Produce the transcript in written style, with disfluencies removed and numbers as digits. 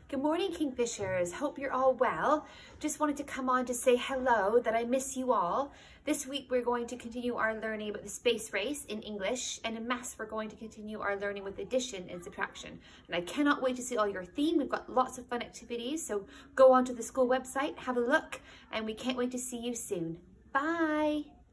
Good morning, Kingfishers. Hope you're all well. Just wanted to come on to say hello, that I miss you all. This week we're going to continue our learning about the space race in English, and in maths we're going to continue our learning with addition and subtraction. And I cannot wait to see all your theme. We've got lots of fun activities, so go onto the school website, have a look, and we can't wait to see you soon. Bye!